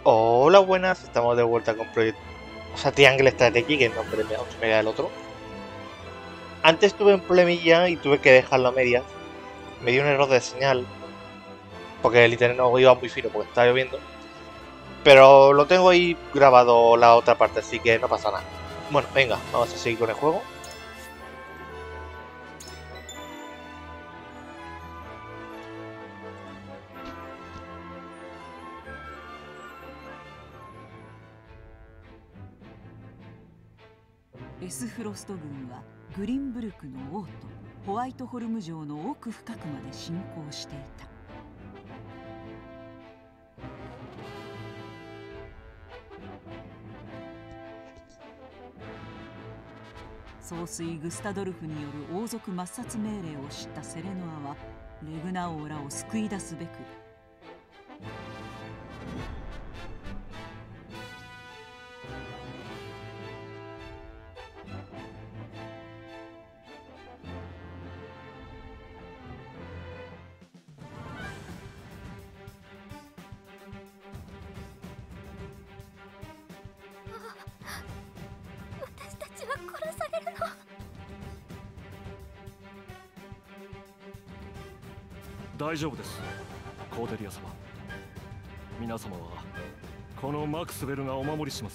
Hola, buenas, estamos de vuelta con Project... O sea, Triangle Strategy, que es el nombre me da el otro. Antes tuve un problemilla y tuve que dejarlo a medias. Me dio un error de señal, porque el internet no iba muy fino porque estaba lloviendo. Pero lo tengo ahí grabado la otra parte, así que no pasa nada. Bueno, venga, vamos a seguir con el juego. エスフロスト軍はグリンブルクの王とホワイトホルム城の奥深くまで侵攻していた。総帥グスタドルフによる王族抹殺命令を知ったセレノアはレグナ王らを救い出すべく私たちは殺されるの。 大丈夫です、コーデリア様。皆様はこのマクスベルがお守りします。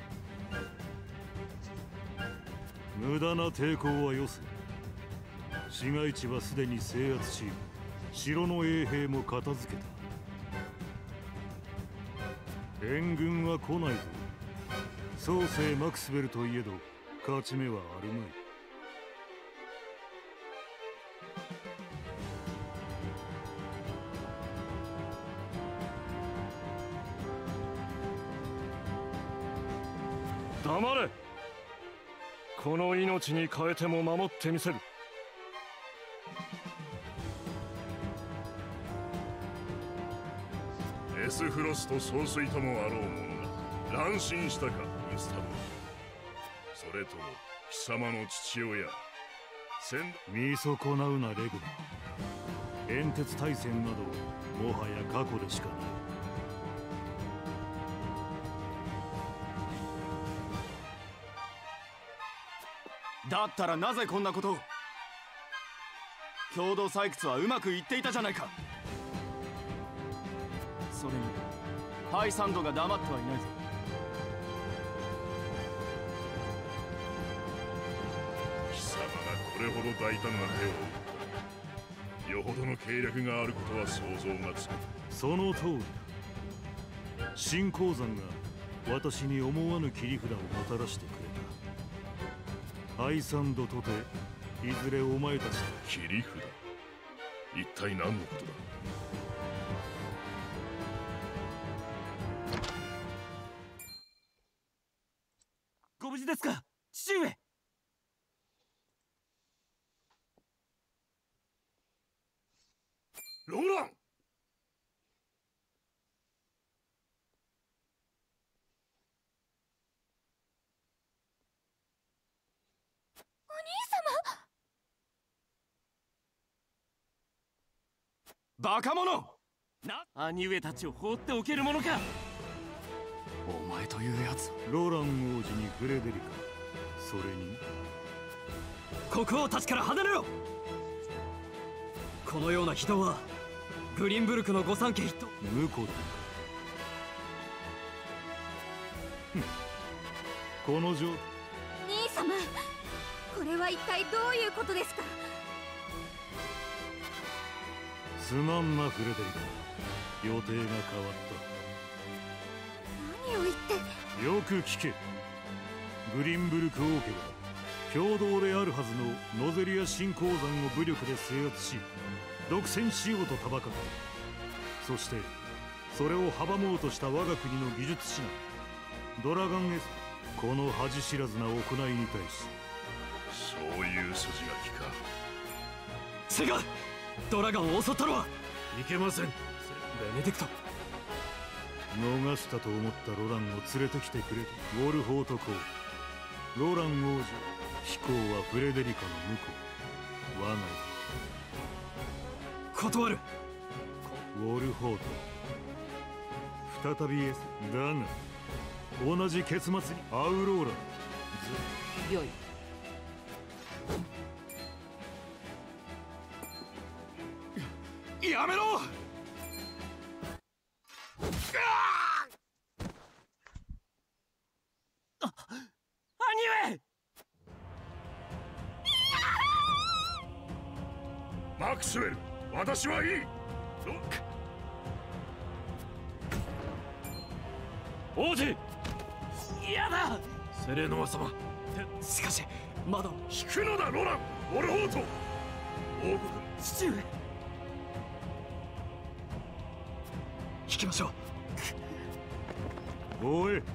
無駄な抵抗はよせ。市街地はすでに制圧し、城の衛兵も片付けた。援軍は来ないぞ。創世マクスベルといえど勝ち目はあるまい。 黙れ。この命に変えても守ってみせる。 エスフロスと総帥ともあろう者が乱心したか、グスタブ。それとも貴様の父親見損なうなレグナ。煙鉄大戦などもはや過去でしかない。 だったらなぜこんなことを。共同採掘はうまくいっていたじゃないか。それにハイサンドが黙ってはいないぞ。 貴様がこれほど大胆な手を打った。よほどの計略があることは想像がつく。 その通りだ。新鉱山が私に思わぬ切り札をもたらしてくれた。ハイサンドとていずれお前たちの切り札。一体何のことだ。 ご無事ですか、父上。 ローラン。 バカ者な、兄上たちを放っておけるものか。お前というやつ。 ロラン王子にフレデリカ、それに国王たちから離れろ。このような非道はグリンブルクの御三家一党。 婿殿か。この状。 兄様、これは一体どういうことですか。 すまんなフレデリカ、予定が変わった。 何を言って。 よく聞け。グリンブルク王家は共同であるはずのノゼリア新鉱山を武力で制圧し独占しようとたばかった。そしてそれを阻もうとした我が国の技術士なドラガンエス、この恥知らずな行いに対し。 そういう筋書きか。 違う、ドラガンを襲ったのはいけません。ベネディクト。 逃したと思ったロランを連れてきてくれ。ウォルフォート公、ロラン王子、飛行はフレデリカの婿、我が断る。 ウォルフォート、 再びだが同じ結末にアウローラよい。 やめろ。兄上。 マクスウェル、私はいい。 王子。 やだ。 セレノア様。 しかしまだ引くのだロラン、オルホート。王国、 父上。引きましょう。 おい、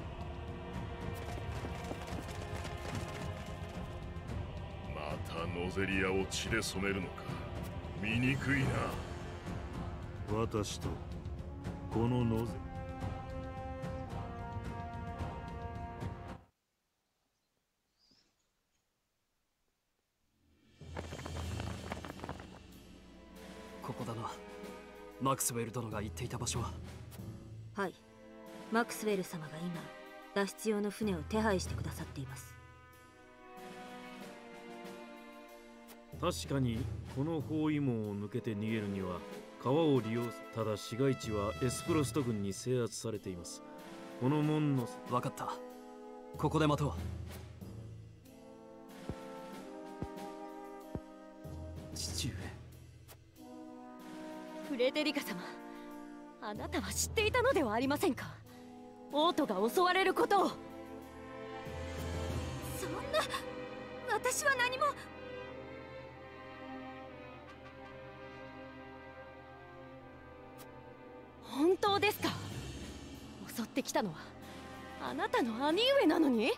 またノゼリアを血で染めるのか。醜いな。 私とこのノゼここだな。マクスウェル殿が言っていた場所は。 はい、マクスウェル様が今脱出用の船を手配してくださっています。 確かにこの包囲網を抜けて逃げるには川を利用する。ただ市街地はエスプロスト軍に制圧されています。この門の分かった。ここで待とう。父上。 フレデリカ様、あなたは知っていたのではありませんか。王都が襲われることを。そんな、私は何も。本当ですか。襲ってきたのはあなたの兄上なのに。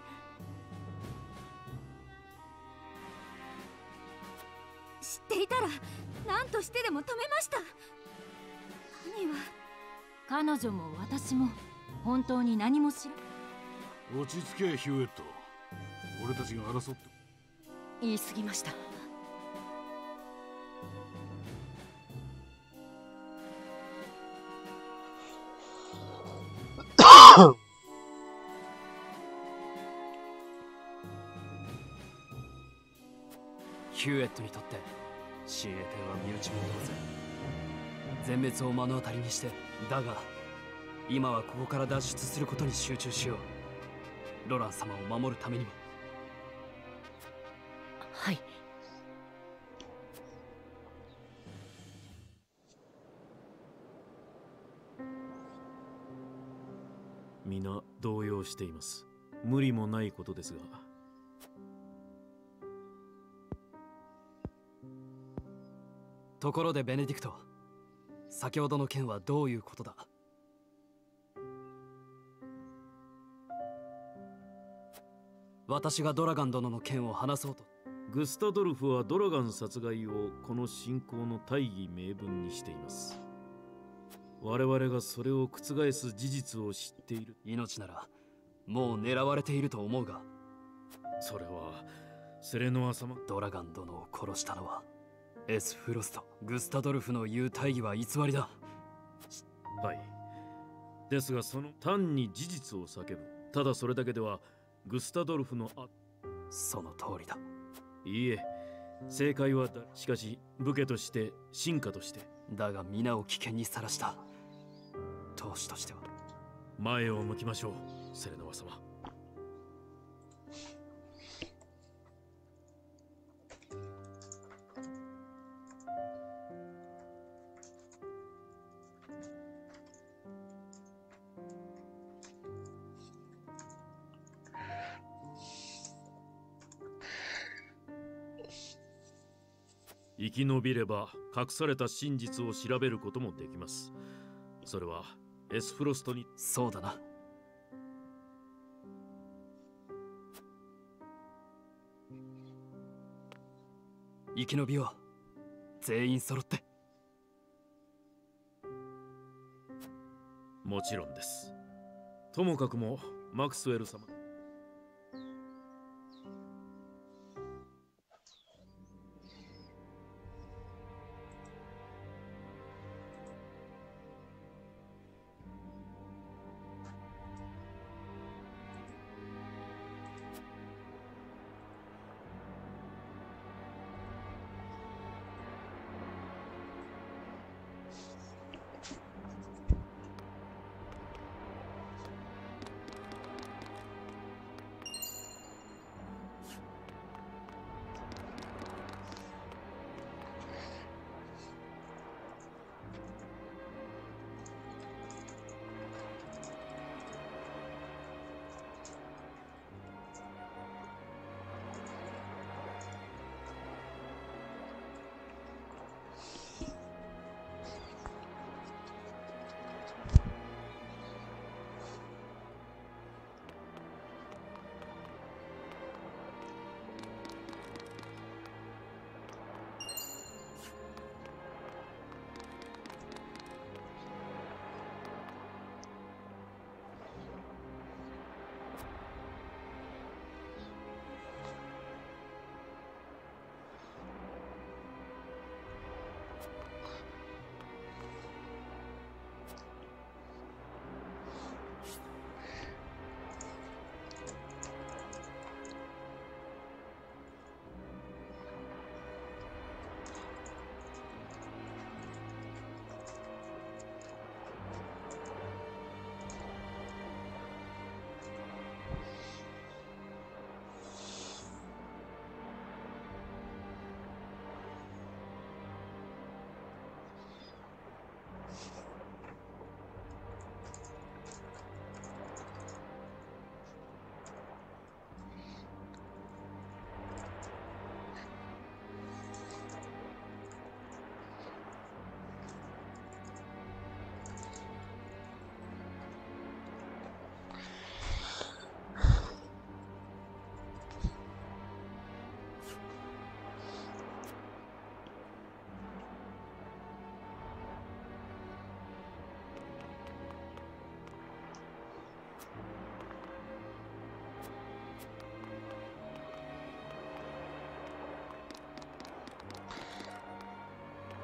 知っていたら何としてでも止めました。兄は。 彼女も私も本当に何も知ら。 落ち着けヒューエット。俺たちが争って。 言い過ぎました。 ヒューエットにとって親衛隊は身内も同然。全滅を目の当たりにして。だが今はここから脱出することに集中しよう。ロラン様を守るためにも。 はい。 皆動揺しています。無理もないことですが。 ところでベネディクト、先ほどの件はどういうことだ。私がドラガン殿の件を話そうと。 グスタドルフはドラガン殺害をこの侵攻の大義名分にしています。我々がそれを覆す事実を知っている。 命ならもう狙われていると思うが。 それはセレノア様。 ドラガン殿を殺したのはエスフロスト。グスタドルフの言う大義は偽りだ。 はい。ですがその単に事実を叫ぶ、ただそれだけではグスタドルフのその通りだ。 いいえ、正解はしかし武家として臣下として。 だが皆を危険にさらした当主としては。 前を向きましょう、セレノア様。生き延びれば隠された真実を調べることもできます。それはエスフロストに。 そうだな。生き延びよう。全員揃って。 もちろんです。ともかくもマクスウェル様。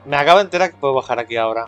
Me acabo de enterar que puedo bajar aquí ahora.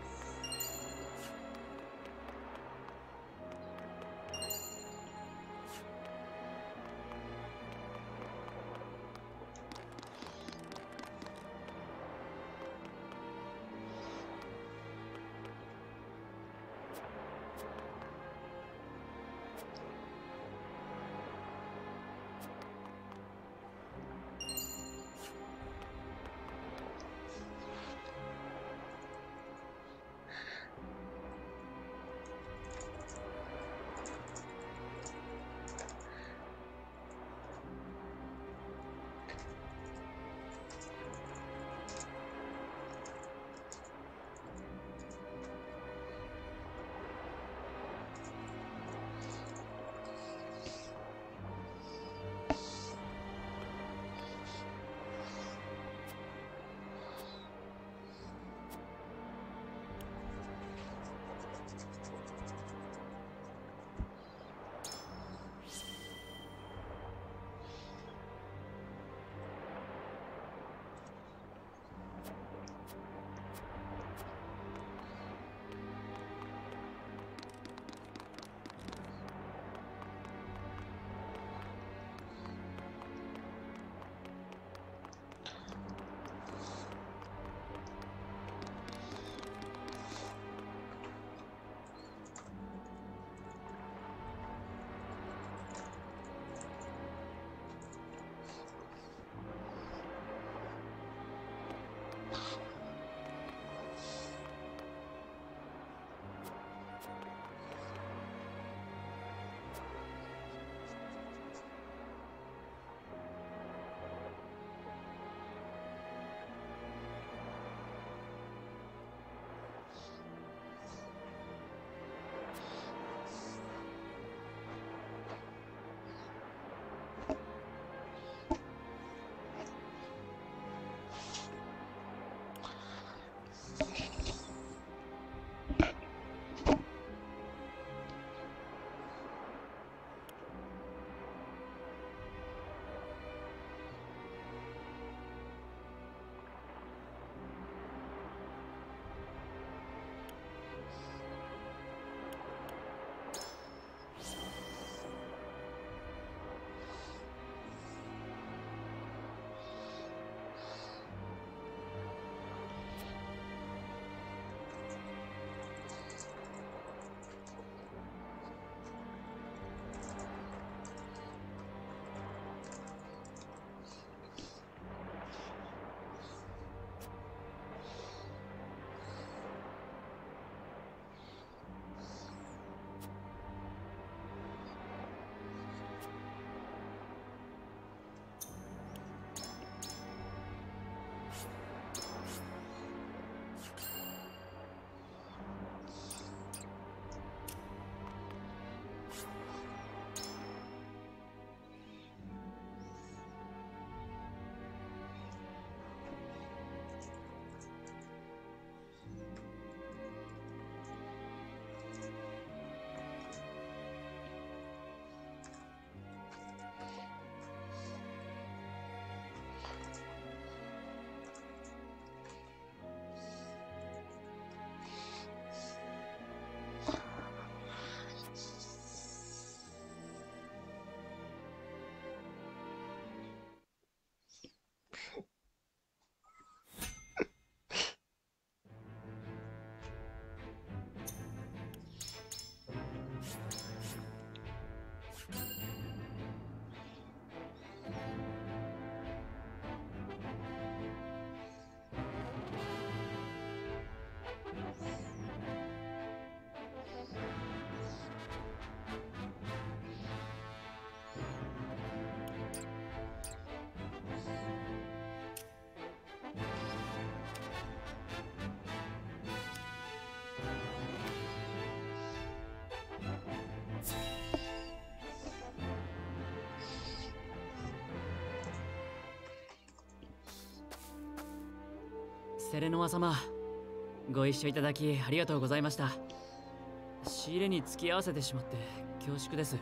セレノア様、ご一緒いただきありがとうございました。仕入れに付き合わせてしまって恐縮です。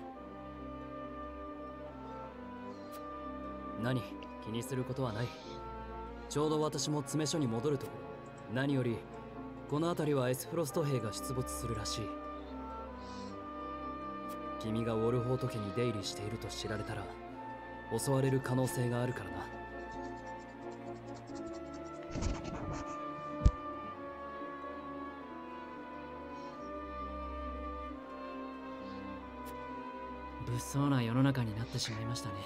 何、気にすることはない。ちょうど私も詰め所に戻るところ。 何よりこの辺りはエスフロスト兵が出没するらしい。君がウォルフォート家に出入りしていると知られたら襲われる可能性があるからな。 物騒な世の中になってしまいましたね。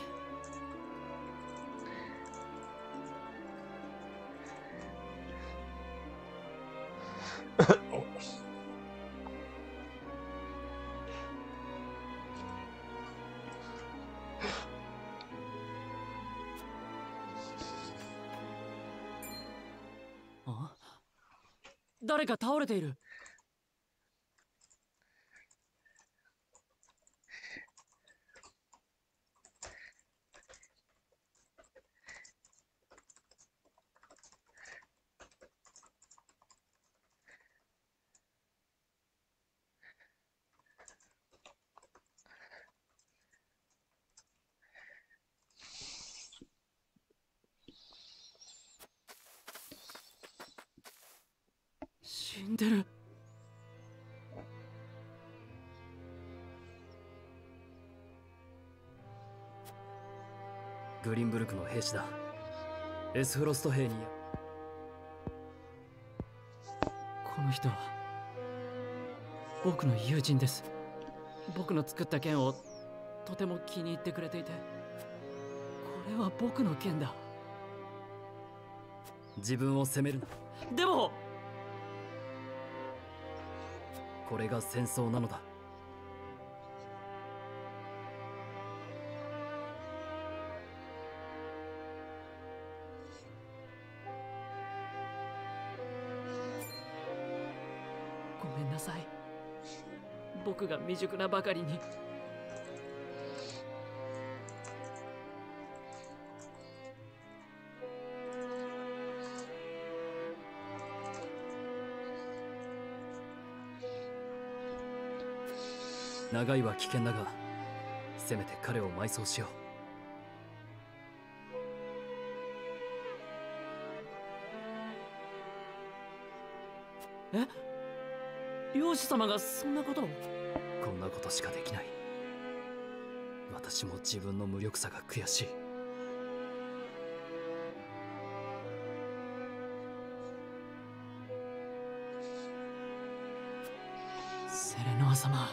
誰か倒れている。死んでる。 グリンブルクの兵士だ。エスフロスト兵に。 この人は僕の友人です。僕の作った剣をとても気に入ってくれていて、これは僕の剣だ。 自分を責めるな。 でもこれが戦争なのだ。 ごめんなさい。僕が未熟なばかりに。 長いは危険だが、せめて彼を埋葬しよう。え？漁師様がそんなことを？ こんなことしかできない。私も自分の無力さが悔しい。 セレノア様。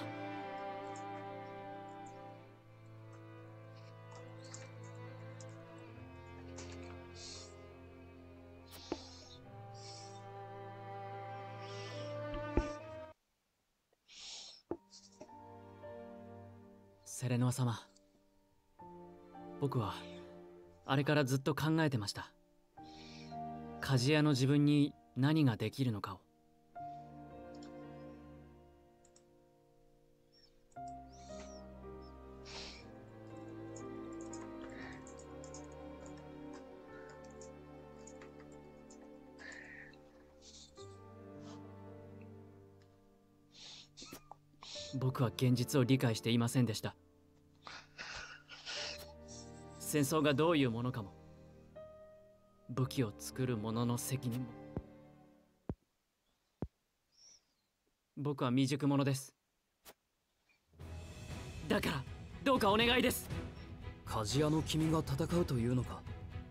セレノア様、僕はあれからずっと考えてました。鍛冶屋の自分に何ができるのかを。僕は現実を理解していませんでした。戦争がどういうものかも、武器を作る者の責任も。僕は未熟者です。だからどうかお願いです。 鍛冶屋の君が戦うというのか。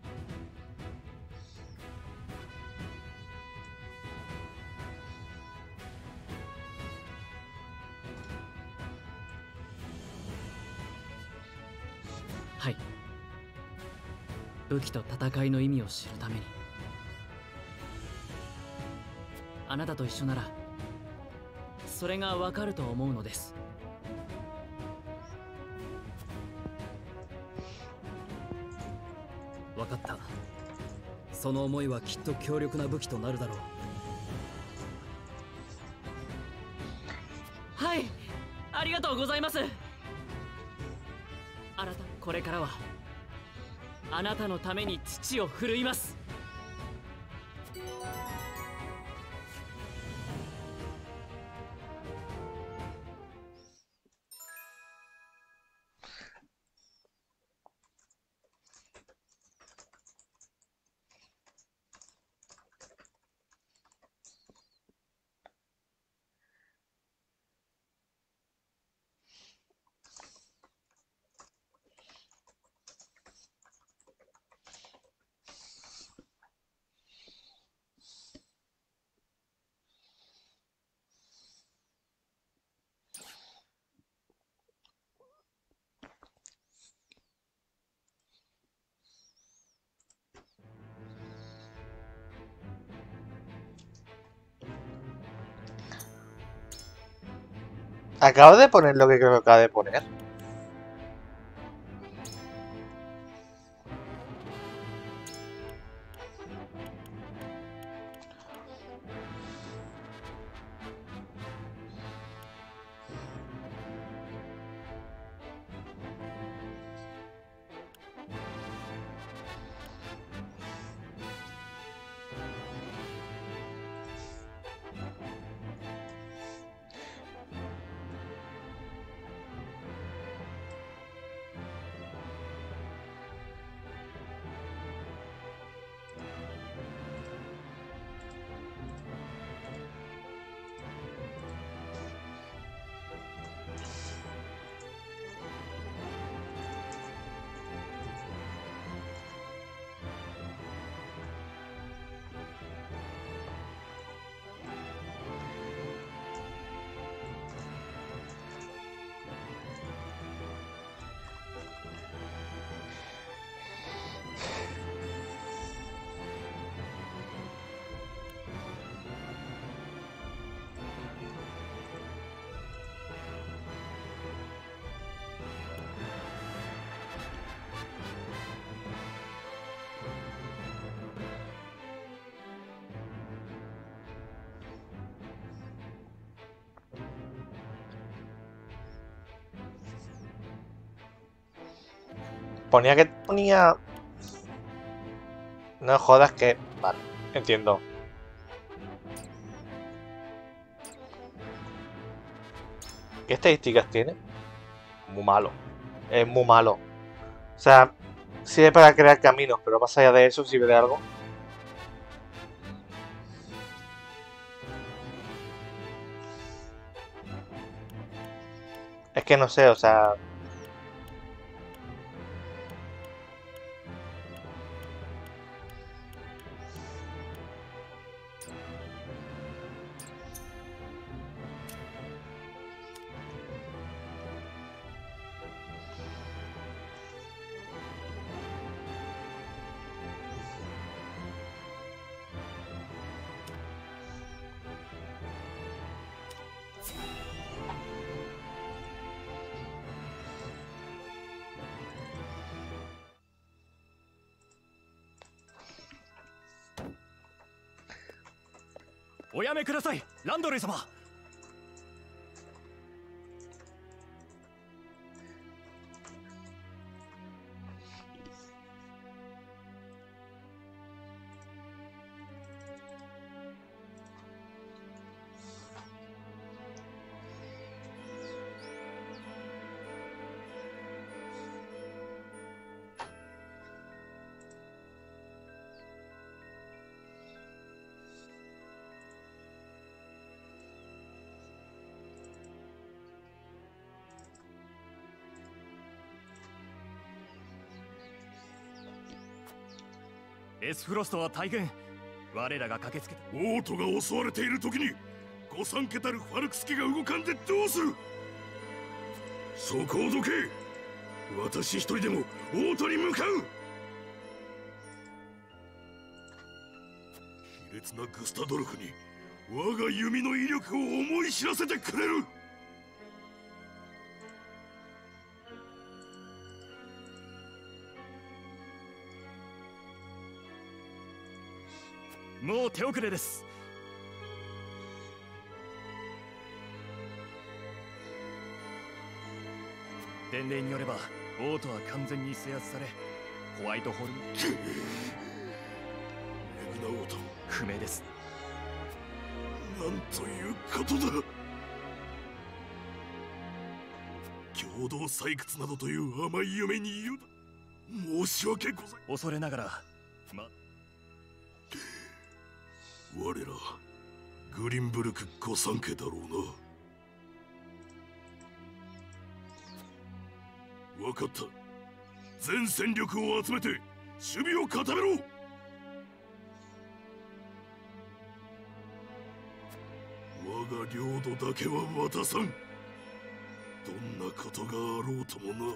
はい。武器と戦いの意味を知るために。あなたと一緒ならそれがわかると思うのです。 わかった。その思いはきっと強力な武器となるだろう。 はい、ありがとうございます。あなた、これからはあなたのために土を振るいます。 Acabo de poner lo que creo que acaba de poner. Ponía que ponía... No jodas que... Vale, entiendo. ¿Qué estadísticas tiene? Muy malo. Es muy malo. O sea, sirve para crear caminos, pero más allá de eso, sirve de algo. Es que no sé, o sea... おやめください、ランドレー様。エスフロストは大変。我らが駆けつけた。 オートが襲われている時に御三家たるファルクス家が動かんでどうする。そこをどけ。私一人でもオートに向かう。卑劣なグスタドルフに我が弓の威力を思い知らせてくれる。 もう手遅れです。伝令によればオートは完全に制圧され、ホワイトホールにレグナオート不明です。 なんということだ。共同採掘などという甘い夢に言う。申し訳ございません。 恐れながら我らグリンブルク御三家だろうな。分かった。全戦力を集めて守備を固めろ。我が領土だけは渡さん。どんなことがあろうともな。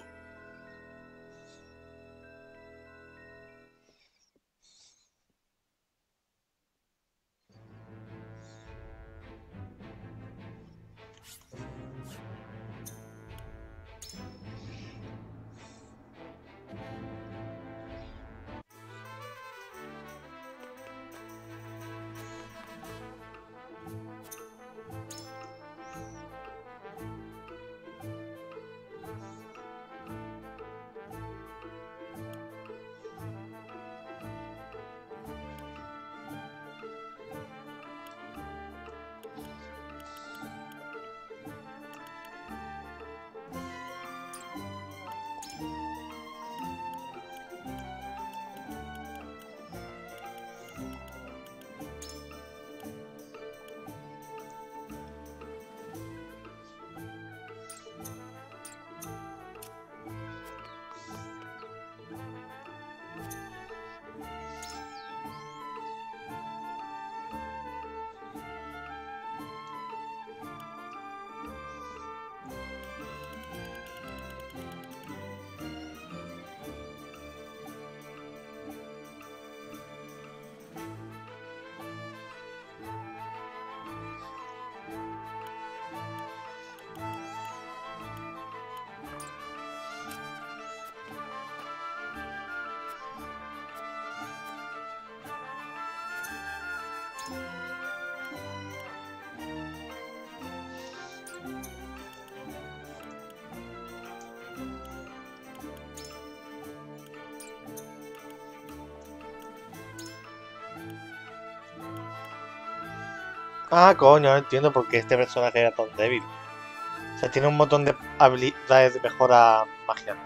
Ah, coño, no entiendo por qué este personaje era tan débil. O sea, tiene un montón de habilidades de mejora magia.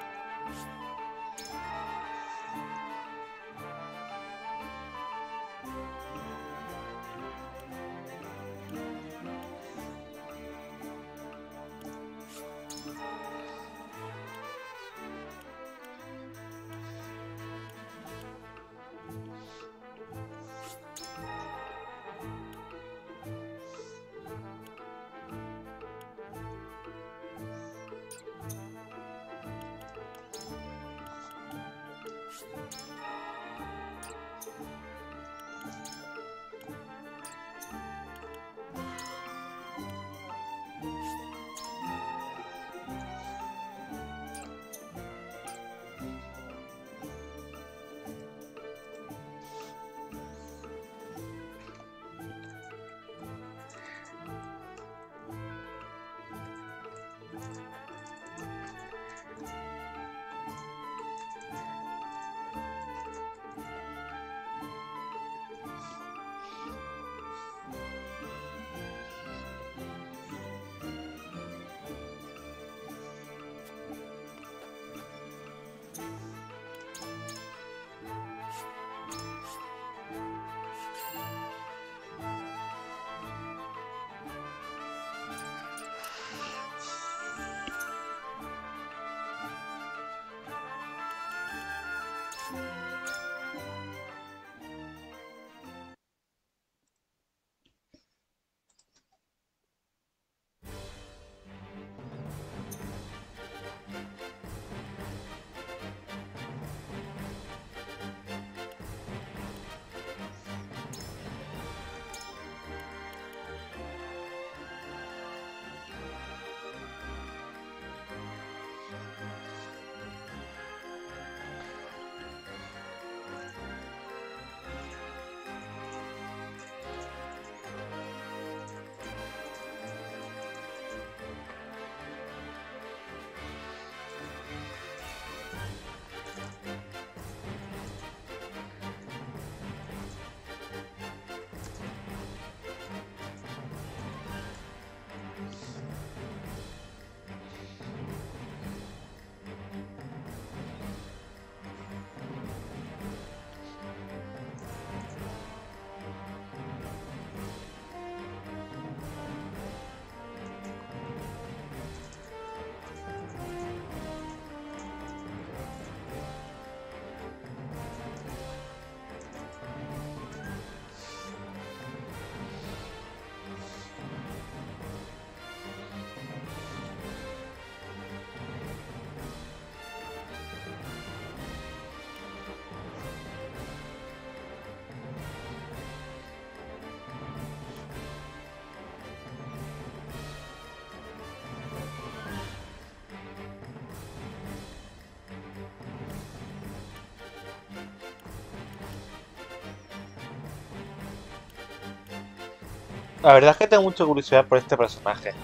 La verdad es que tengo mucha curiosidad por este personaje.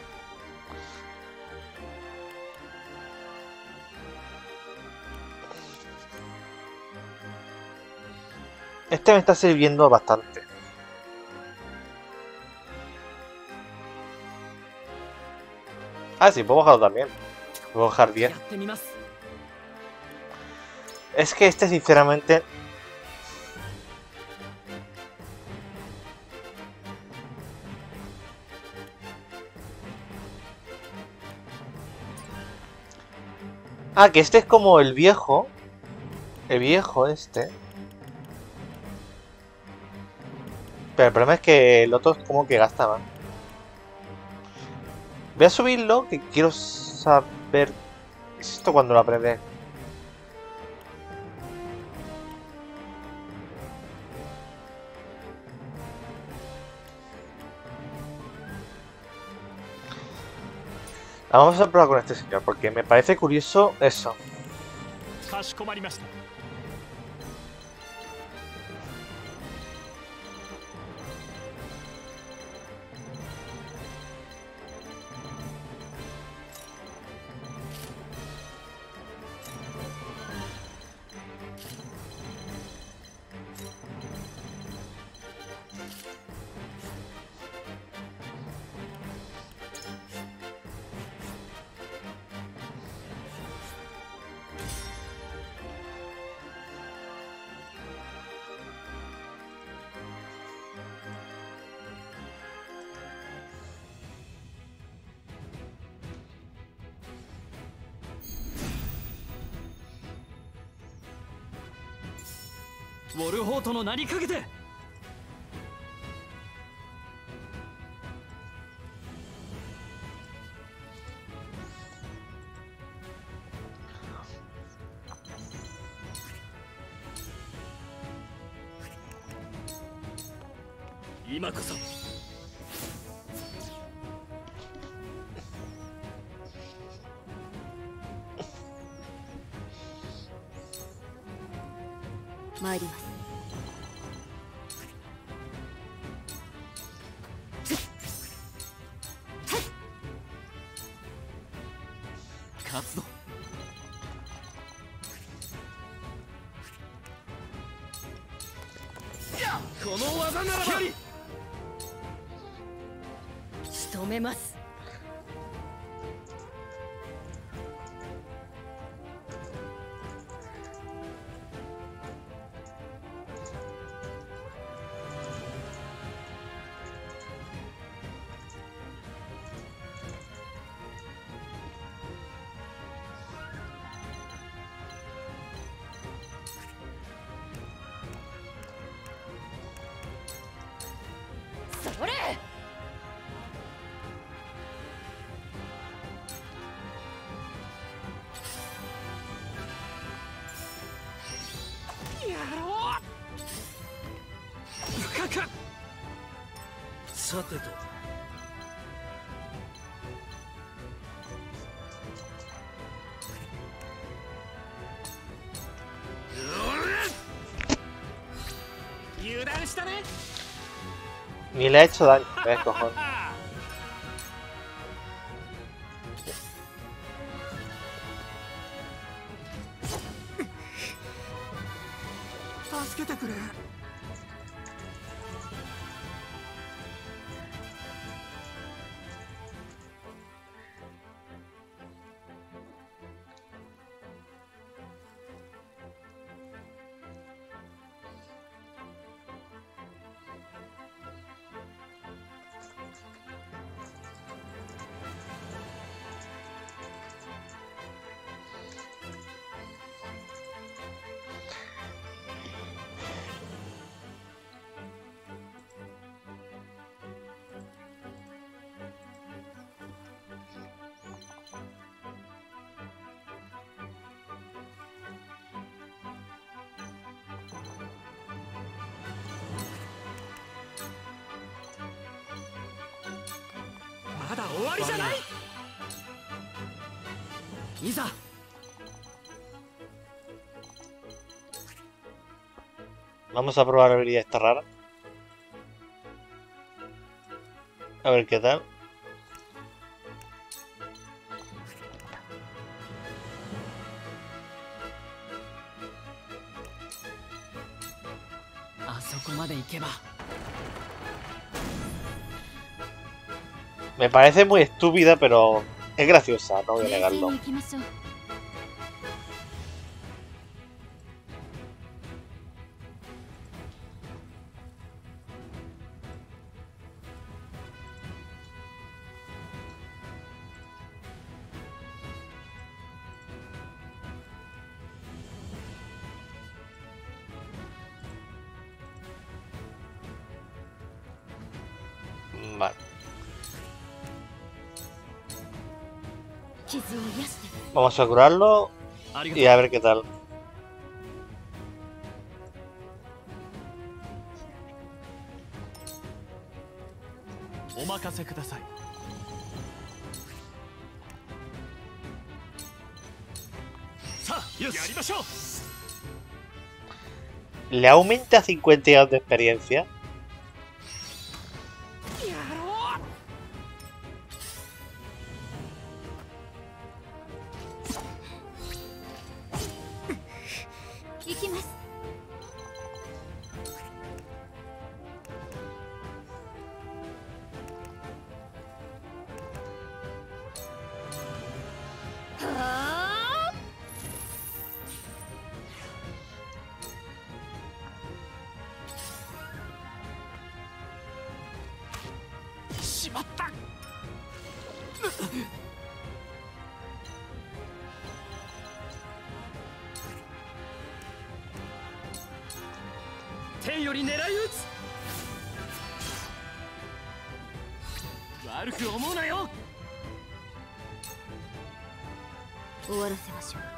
Este me está sirviendo bastante. Ah, sí, puedo bajarlo también. Puedo bajar 10. Es que este, sinceramente... Ah, que este es como el viejo. El viejo este. Pero el problema es que el otro es como que gasta más. Voy a subirlo, que quiero saber... ¿Qué es esto cuando lo aprende? Vamos a probar con este señor, porque me parece curioso eso. ウォルホートの名にかけて。今こそ。 参ります。 勝つぞ。この技ならば仕留めます。それ。 さてと。 油断したね。 Ni le ha hecho daño, cojones. 助けてくれ。まだ終わりじゃない。いざ。 Vamos a probar la habilidad esta rara. A ver qué tal. Me parece muy estúpida, pero es graciosa, no voy a negarlo. Vale. Vamos a curarlo y a ver qué tal. ¿Le aumenta 50 años de experiencia? 天より狙い撃つ。悪く思うなよ。 終わらせましょう。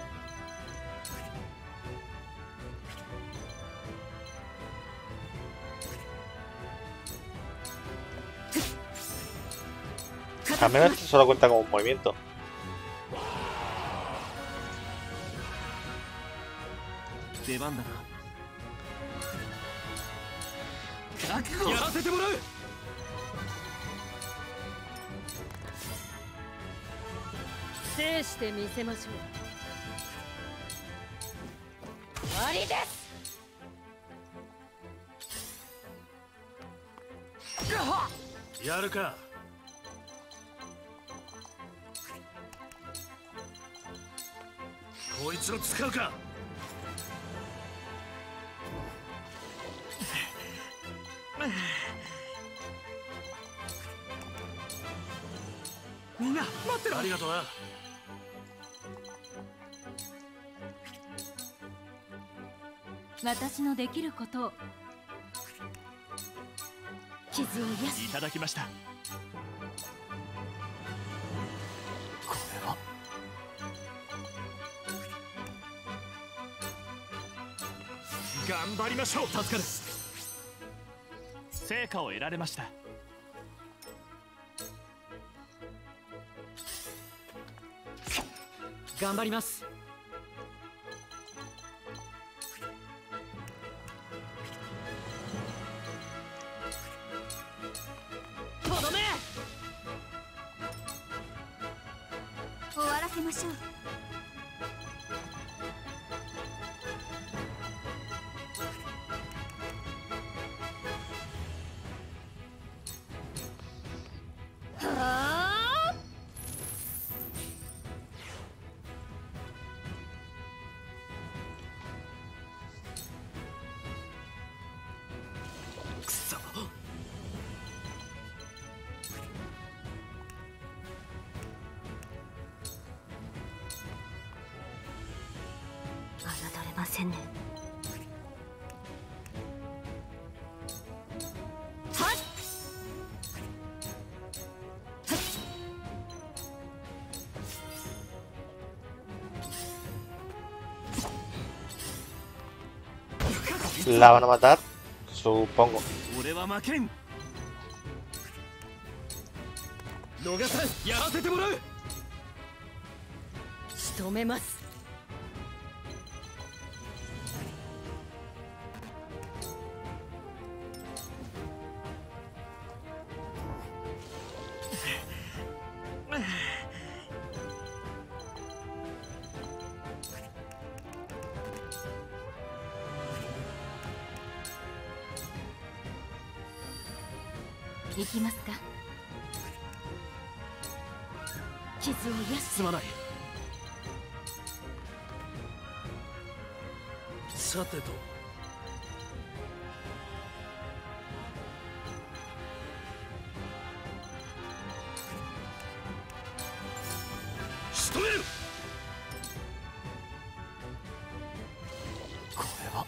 Al menos esto solo cuenta como un movimiento. Yaるか。こいつを使うか。 みんな待ってろ。 ありがとうな。 私のできることを。傷を癒す。 いただきました。これは頑張りましょう。助かる。成果を得られました。 頑張ります。 とどめ。 終わらせましょう。ませんね。はっ La van a matar, supongo. 俺は負けん。逃さん、やらせてもらう。 仕留めます。行きますか。傷を癒す。 すまない。 さてと。仕留める。 これは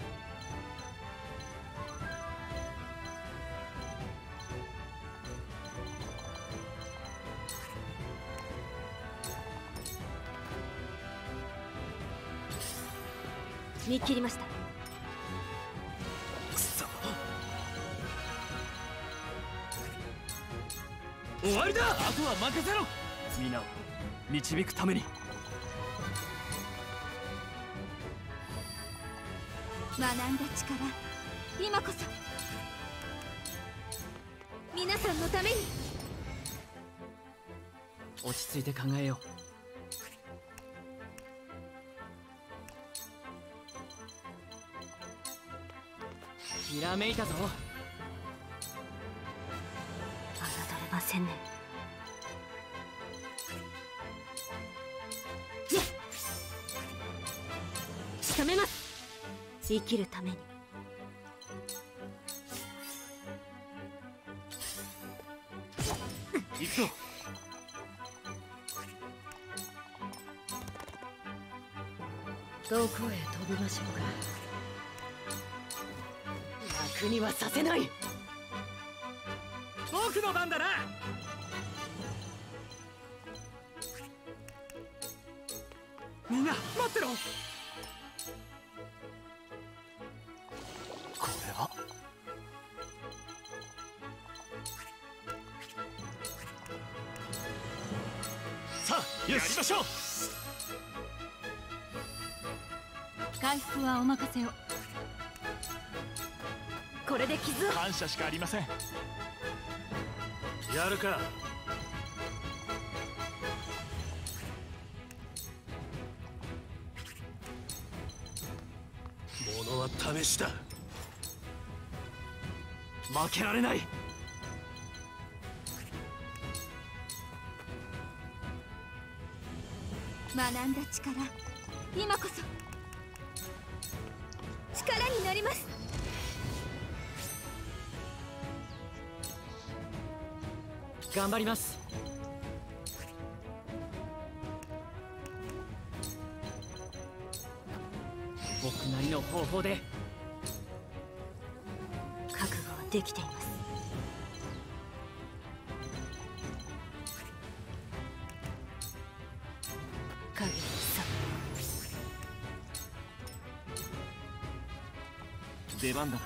見切りました。 くそ、終わりだ。あとは任せろ。皆を導くために。 学んだ力、今こそ皆さんのために。 落ち着いて考えよう。ひらめいたぞ。 侮れませんね。仕留めます。生きるために。 行くぞ。 どこへ飛びましょうか。 楽にはさせない。 僕の番だな。みんな待ってろ。 これはさあやりましょう。 回復はお任せを。これで傷を。 感謝しかありません。 やるか。 物は試しだ。 負けられない。 学んだ力、今こそ力になります。 頑張ります。僕なりの方法で。 覚悟はできています。影さん、 出番だな。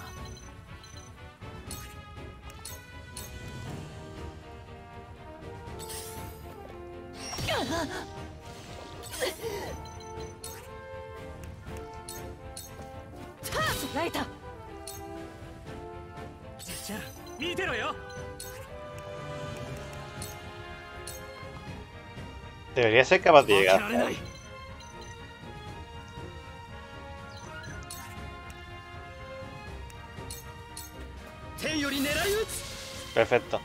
捉えた。 じゃあ見てろよ。 Debería ser capaz de 負け llegar. られない。天より狙い撃つ。 Perfecto.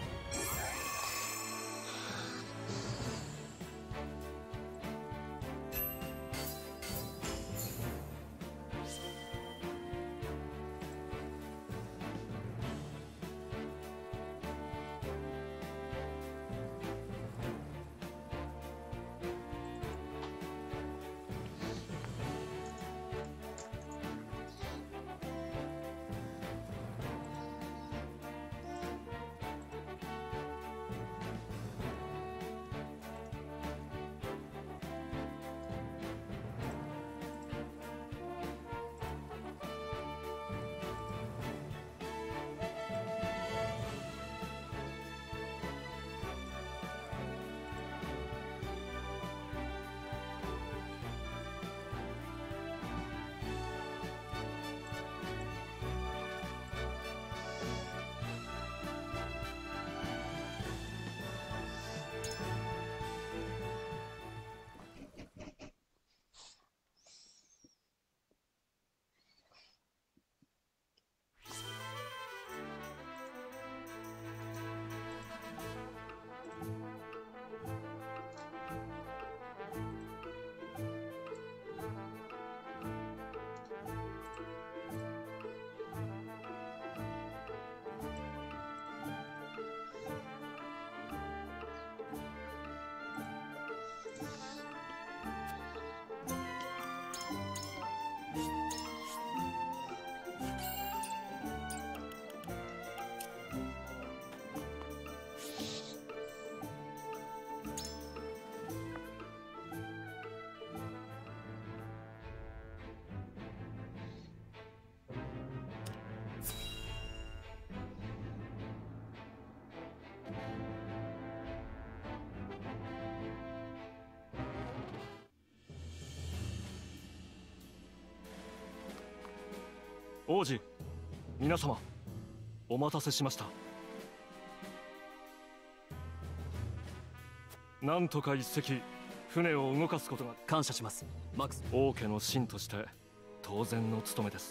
「王子、皆様お待たせしました。なんとか一隻船を動かすことが。 感謝します、マックス。 王家の臣として当然の務めです。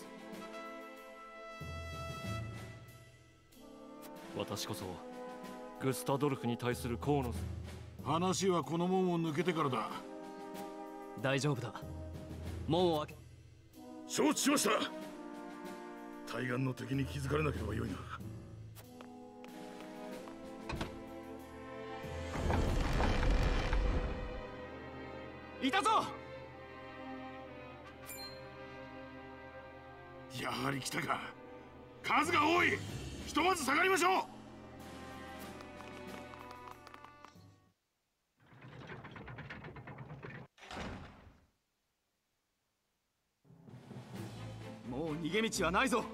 私こそグスタドルフに対する河野。 話はこの門を抜けてからだ。 大丈夫だ。門を開け。 承知しました。対岸の敵に気づかれなければよいな。 いたぞ。 やはり来たか。 数が多い。ひとまず下がりましょう。もう逃げ道はないぞ。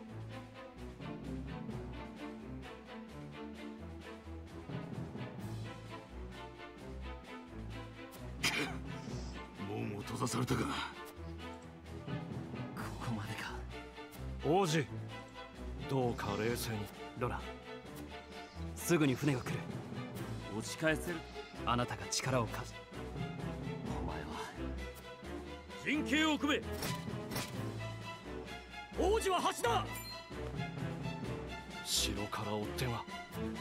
門を閉ざされたか。 ここまでか。 王子、どうか冷静に。 ロラ、すぐに船が来る。押し返せる。あなたが力を貸す。お前は陣形を組め。王子は橋だ。 城から追っ手が。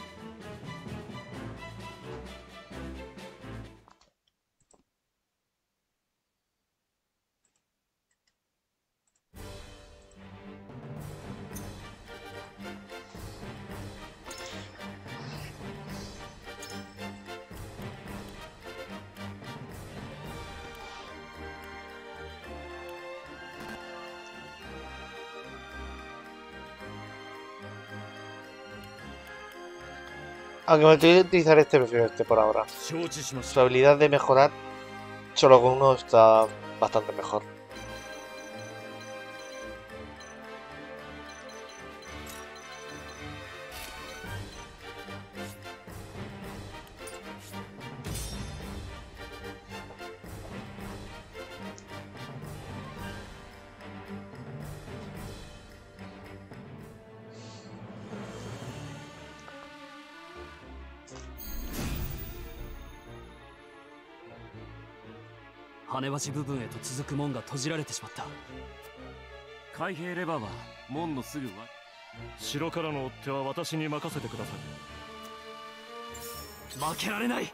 Aunque me tengo que utilizar este, prefiero este por ahora. Su habilidad de mejorar solo con uno está bastante mejor. 羽橋部分へと続く門が閉じられてしまった。 開閉レバーは門のすぐ城からの追っ手は私に任せてください。 負けられない。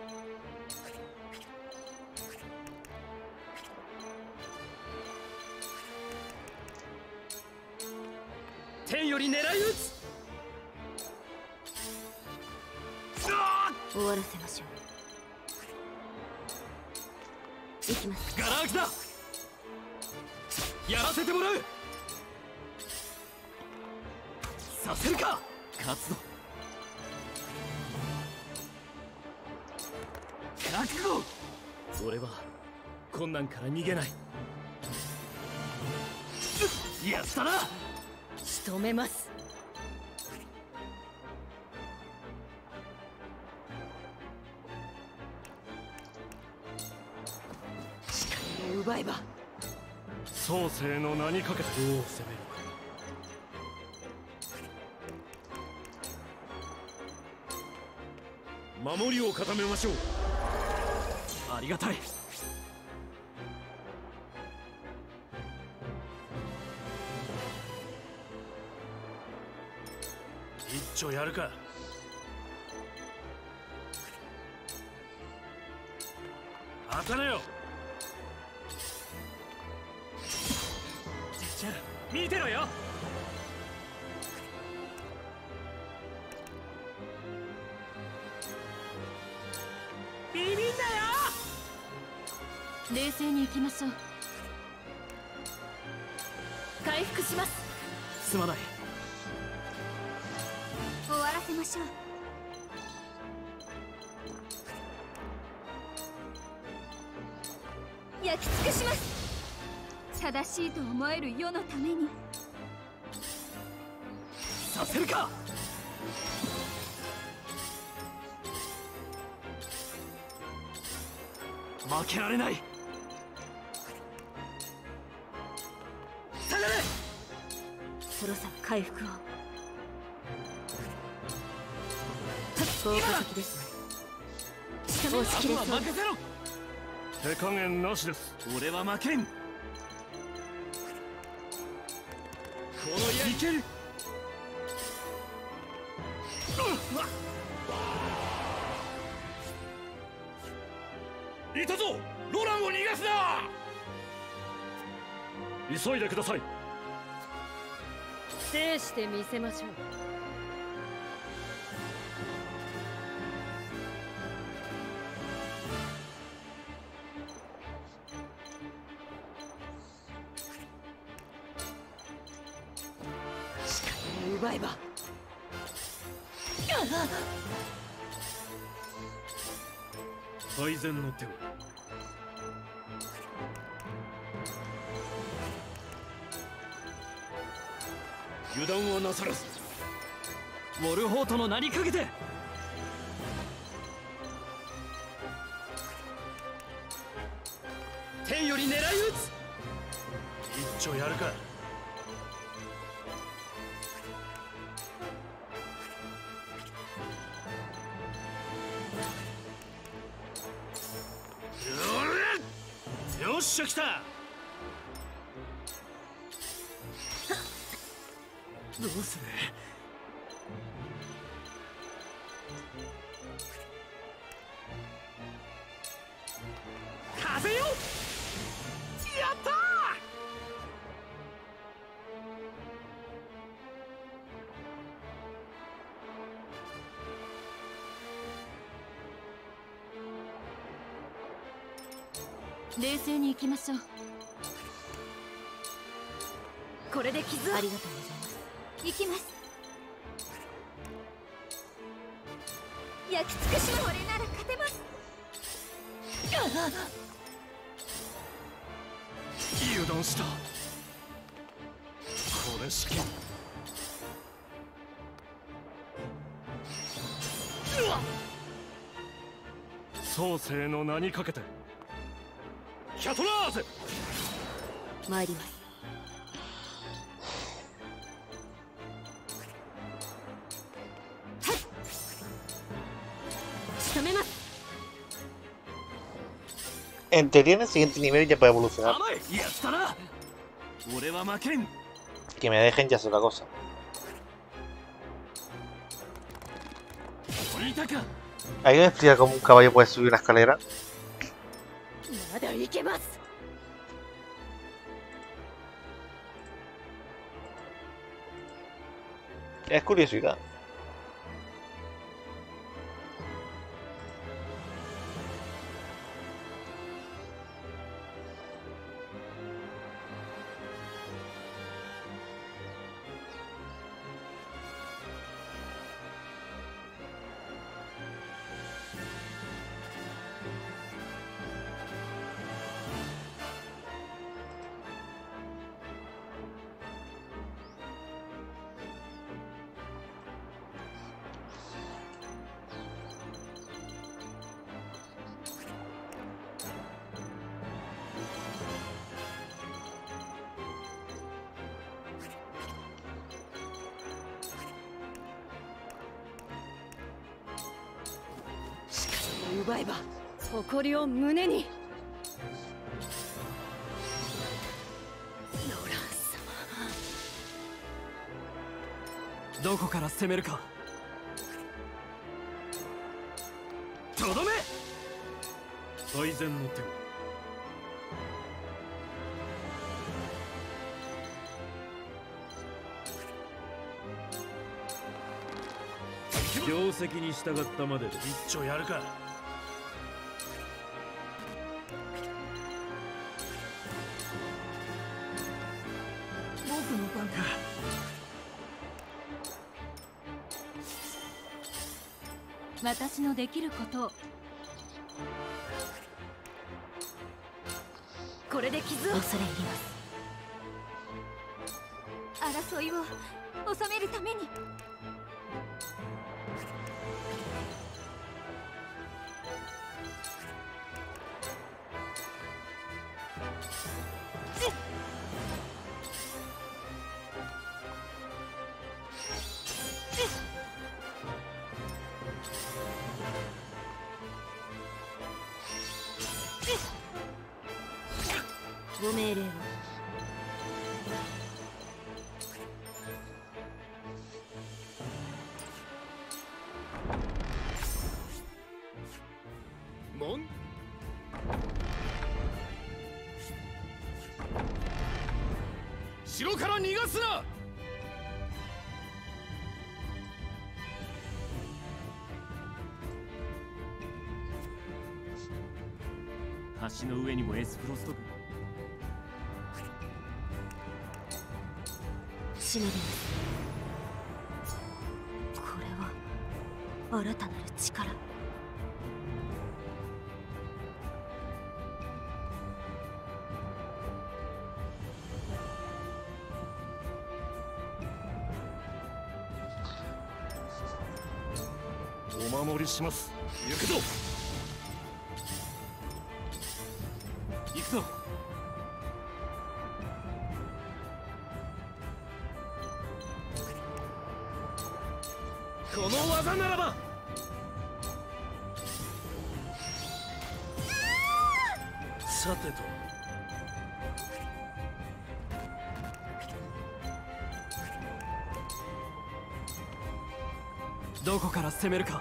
天より狙い撃つ。 終わらせましょう。行きます。 ガラ空きだ。やらせてもらう。させるか。勝つぞ。覚悟。 俺は困難から逃げない。 やったな。 仕留めます。奪えば創世の名にかけてどう攻めるか。守りを固めましょう。 ありがたい。 一丁やるか。当たれよ。じゃあ見てろよ。ビビんなよ。 冷静に行きましょう。回復します。 すまない。 終わらせましょう。焼き尽くします。正しいと思える世のために。 させるか。負けられない。下がれ。 そろそろ回復を。効果的ですね。押し切れそう。 任せろ。 手加減なしです。 俺は負けん。この矢いける。いたぞ。ロランを逃がすな。 急いでください。 制してみせましょう。 奪えば最善の手を。 油断はなさらず。ウォルホートの名にかけて。天より狙い撃つ。 一丁やるか。よっしゃ来た。 どうする。風よ。やったー。 冷静に行きましょう。これで傷はありがとうございます。 行きます。 焼き尽くしこれなら勝てます。 油断した。これしき。創世の名にかけて。キャトラーゼ。 参ります。 仕留めます。 En teoría en el siguiente nivel ya puede evolucionar. やったな。俺は負けん。 Que me dejen ya es otra cosa. ¿Alguien me explica cómo un caballo puede subir una escalera? まだ行けます。 Es curiosidad. 力を奪えば誇りを胸に。ローラン様、 どこから攻めるか。とどめ。 最善の手を。定石に従ったまでで一丁やるか。 僕の番か。私のできることを。これで傷を。 恐れ入ります。 争いを収めるために。 ご命令を。 門。城から逃がすな。橋の上にもエスフロスト軍。 締めます。 新たなる力。 お守りします。行くぞ。 行くぞ。 この技ならば。さてと。 どこから攻めるか。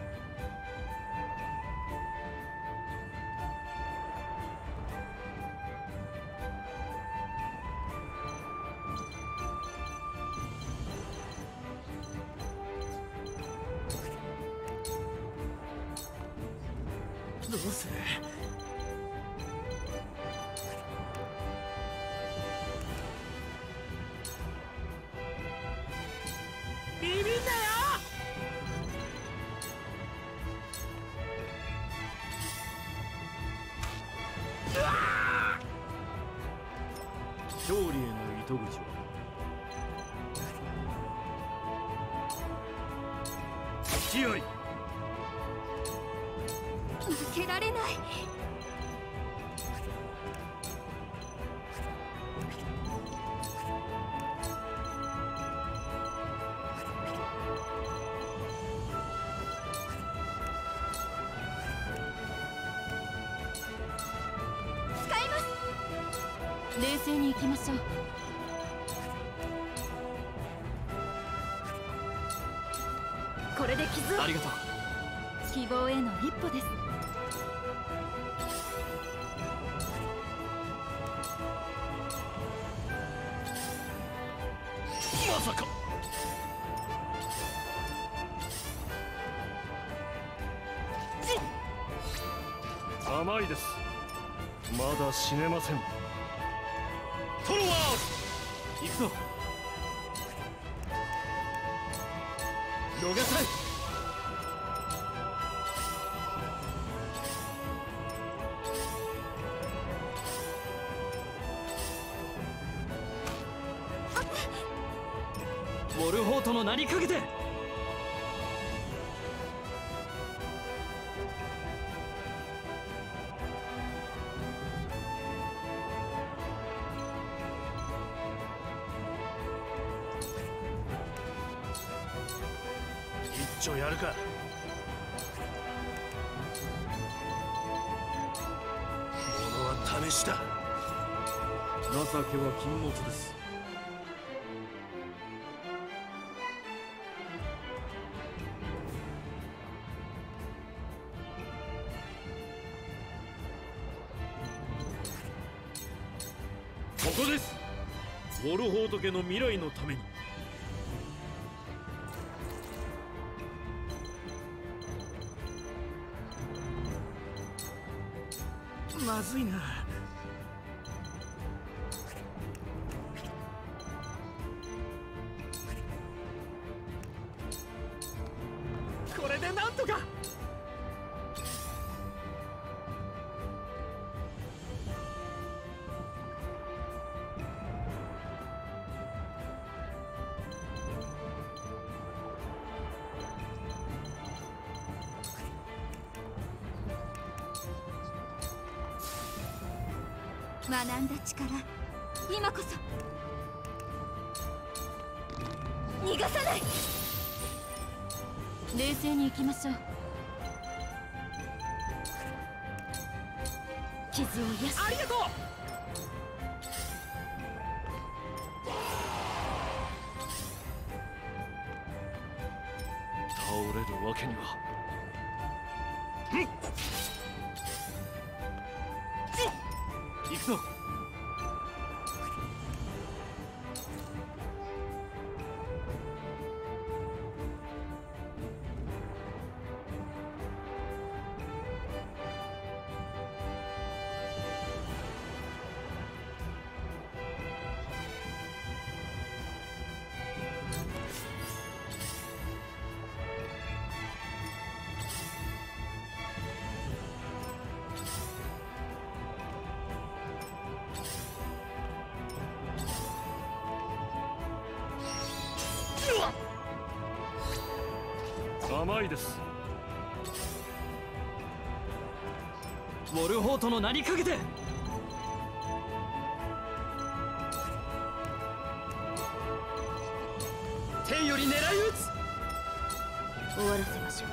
どうする。ビビんなよ。 勝利への糸口は気合い。 負けられない。使います。冷静に行きましょう。これで傷を。 ありがとう。 希望への一歩です。 まさか。 甘いです。まだ死ねません。 トロワー行くぞ。 逃さない。 ウォルホートの名にかけて。 一丁やるか。物は試しだ。 情けは禁物です。ここです。ウォルホート家の未来のために。 まずいな。これでなんとか。 学んだ力、今こそ逃がさない。冷静に行きましょう。傷を癒す。 ありがとう。 倒れるわけには。 行くぞ。 甘いです。 ウォルホートの名にかけて。天より狙い撃つ。 終わらせましょう。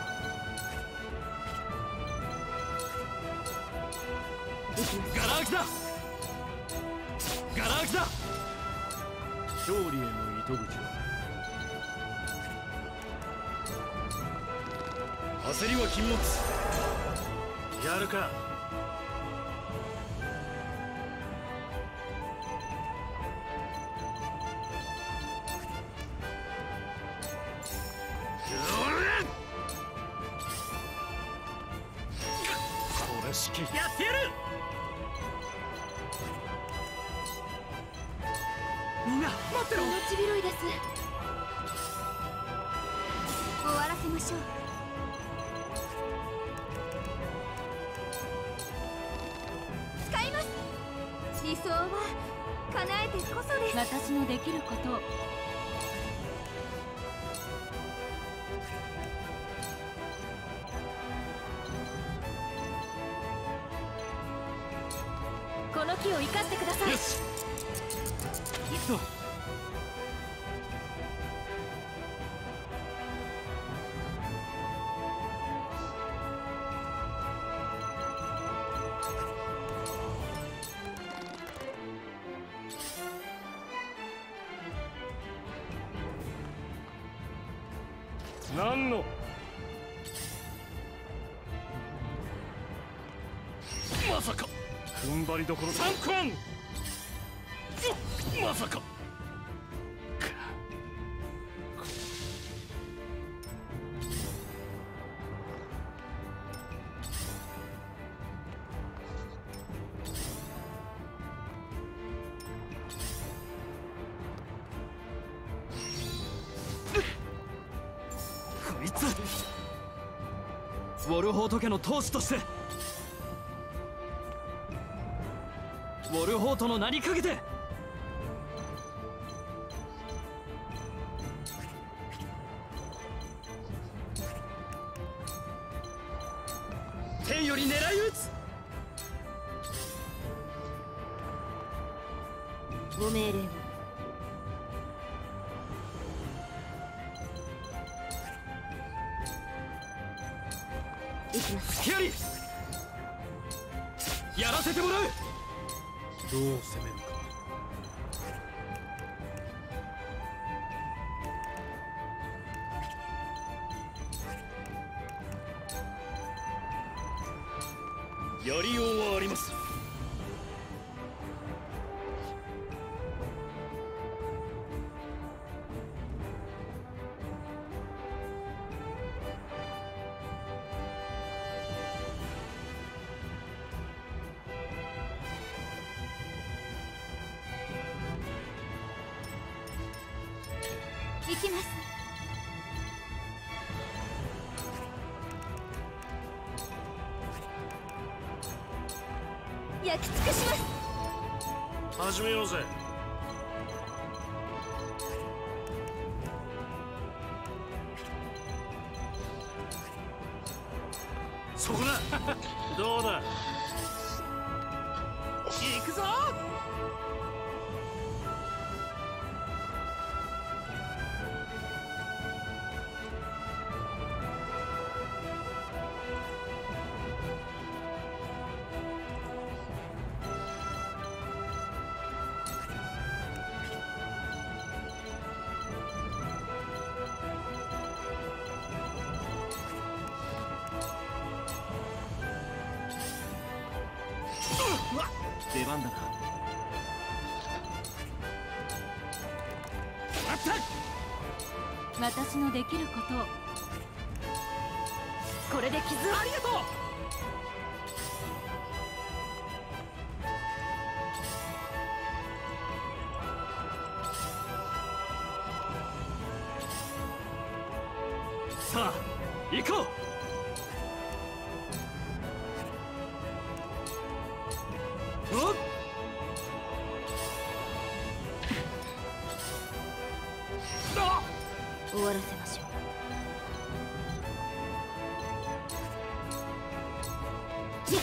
ガラ空きだ。ガラ空きだ。 勝利への糸口は焦りは禁物。 やるか。 これ式やってやる。 みんな待ってろ。 ちびろいです。終わらせましょう。使います。理想は叶えてこそです。私のできることを。この木を生かしてください。 よし、行くぞ。 何のまさか踏ん張りどころだ。 3コン。まさか。 こいつウォルホート家の当主としてウォルホートの名にかけて。天より狙い撃つ。 ご命令を。行きます。 隙あり。やらせてもらう。 どう攻めるか。 やりようはあります。 行きます。焼き尽くします。 始めようぜ。 そこだ。 どうだ。 行くぞ。 出番だな。 私のできることを。これで傷を。 ありがとう。 さあ行こう。おっ、 終わらせましょう。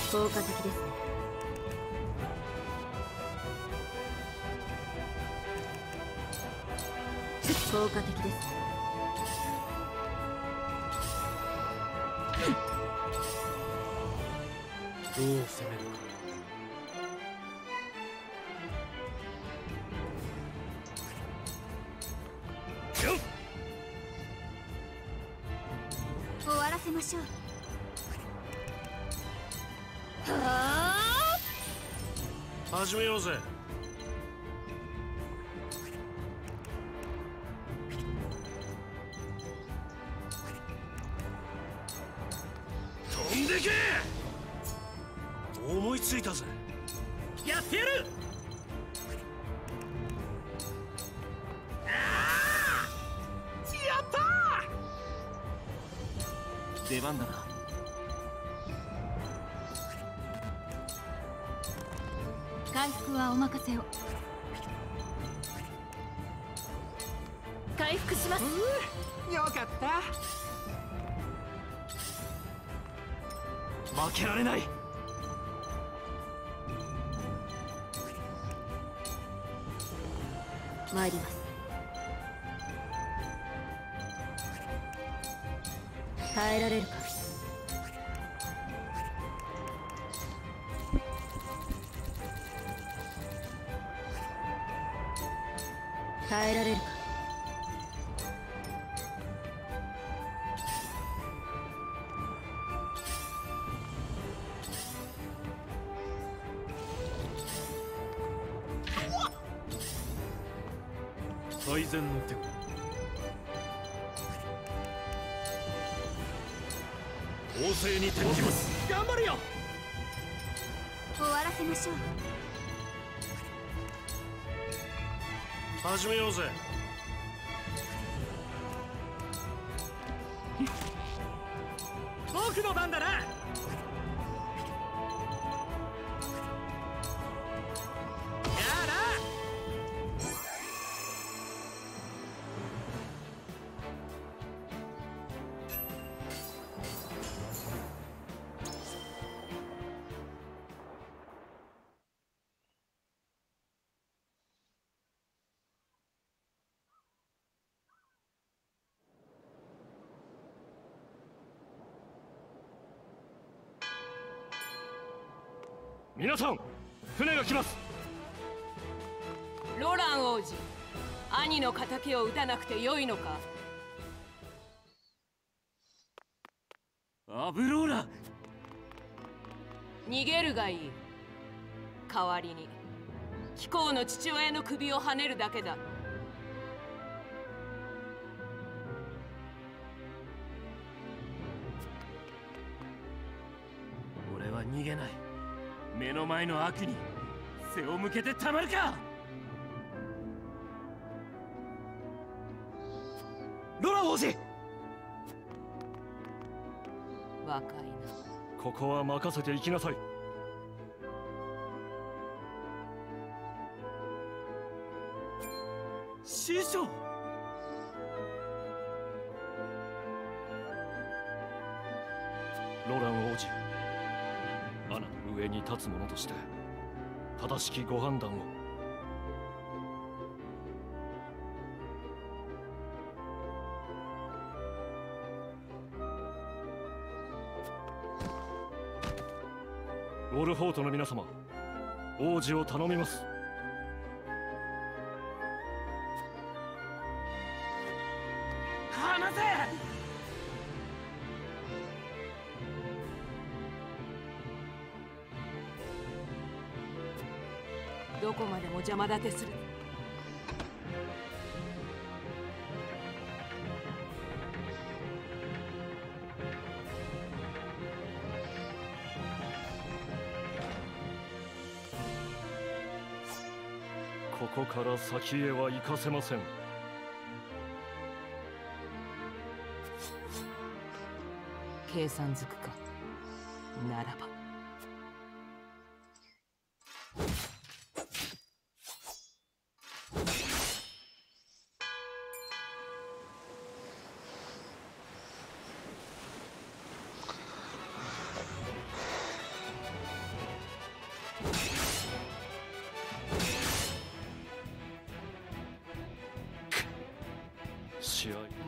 効果的ですね。効果的ですね。 どう攻めるか。 終わらせましょう。 始めようぜ。飛んでけ。思いついたぜ。やってやる。やったー。出番だな。 回復はお任せを。回復します。 よかった。負けられない。 参ります。耐えられるか。耐えられるか。 最善の手を。 攻勢に転じます。 頑張るよ。 終わらせましょう。 始めようぜ。 僕の番だな。 皆さん、船が来ます。 ロラン王子、兄の敵を撃たなくてよいのか。 アブローラ。 逃げるがいい。代わりに貴公の父親の首をはねるだけだ。 俺は逃げない。目の前の悪に背を向けてたまるか。ロラ王子。 若いな。 ここは任せて行きなさい。 師匠。 ロラン王子、アナの上に立つ者として正しきご判断を。ウォルフォートの皆様、王子を頼みます。 離せ。 どこまでも邪魔立てする。 ここから先へは行かせません。 計算づくか。ならば。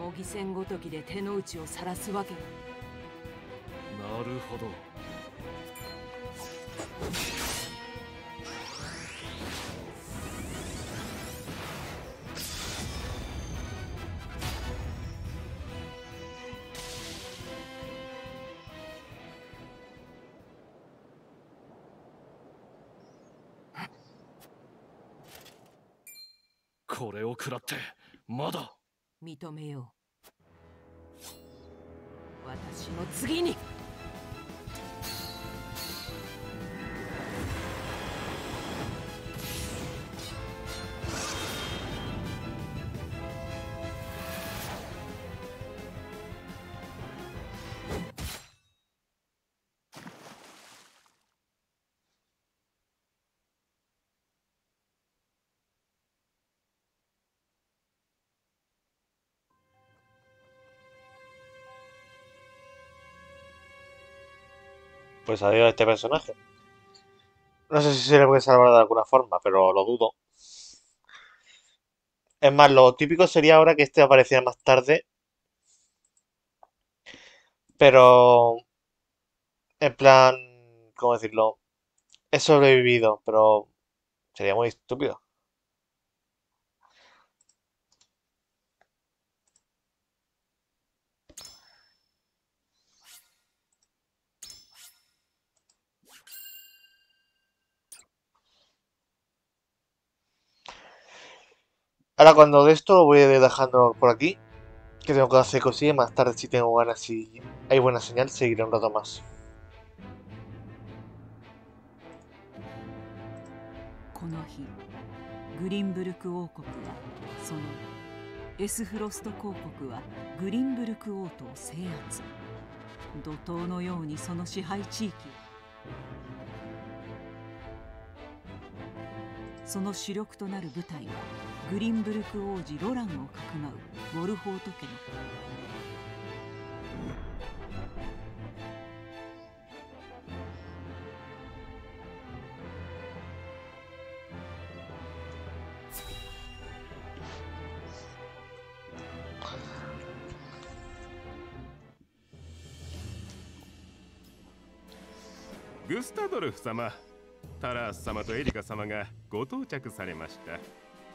模擬戦ごときで手の内を晒すわけだ。 なるほど。これを食らってまだ認めよう。私の次に Pues adiós a este personaje. No sé si se le puede salvar de alguna forma, pero lo dudo. Es más, lo típico sería ahora que este apareciera más tarde, pero en plan, ¿cómo decirlo? He sobrevivido, pero sería muy estúpido. Ahora cuando de esto lo voy dejando por aquí, que tengo que hacer cosillas, más tarde si tengo ganas y hay buena señal seguiré un rato más. この日グリンブルク王国はそのエスフロスト公国はグリンブルク王都を制圧。怒涛のようにその支配地域をその主力となる部隊はグリンブルク王子ロランをかくまうウォルホート家のグスタドルフ様、タラース様とエリカ様がご到着されました。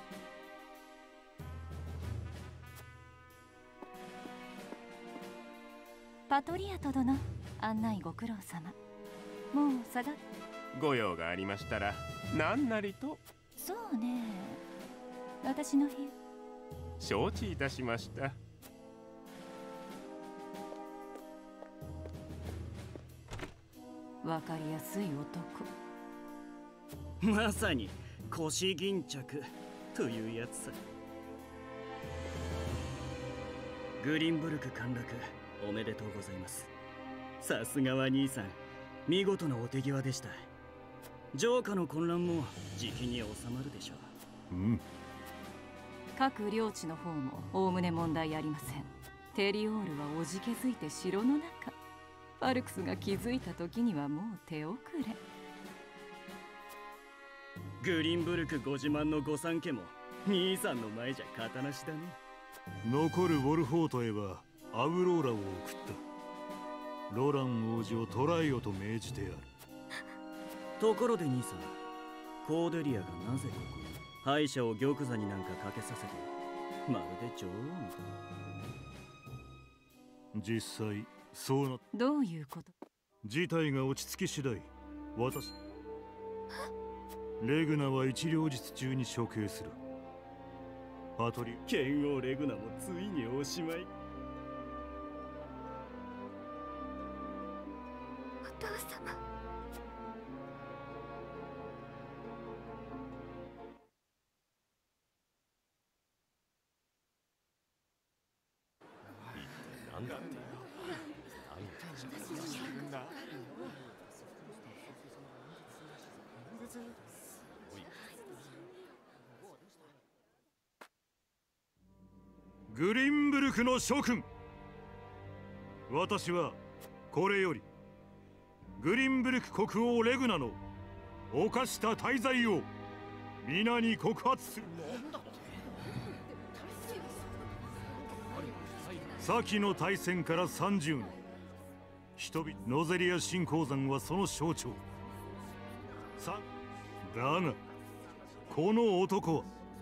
パトリアト殿、案内ご苦労様。もう下がっご用がありましたら何なりと。 そうね、私の部屋。 承知いたしました。 わかりやすい男。 まさに腰巾着というやつさ。グリンブルク陥落おめでとうございます。さすがは兄さん、見事なお手際でした。城下の混乱もじきに収まるでしょう。うん。 各領地の方もおおむね問題ありません。テリオールはおじけづいて城の中。ファルクスが気づいた時にはもう手遅れ。 グリンブルクご自慢の御三家も兄さんの前じゃ型なしだね。 残るウォルフォートへはアウローラを送った。ロラン王子を捕らえよと命じてやる。 ところで兄さん、コーデリアがなぜここに敗者を玉座になんかかけさせて、まるで女王みたい。 実際そうな。 どういうこと？ 事態が落ち着き次第、私レグナは一両日中に処刑する。パトリ剣王レグナもついにおしまい。 お父様。 なんだって。 グリンブルクの諸君、私はこれよりグリンブルク国王レグナの犯した大罪を皆に告発する。 先の大戦から30年、人々ノゼリア新鉱山はその象徴。だがこの男は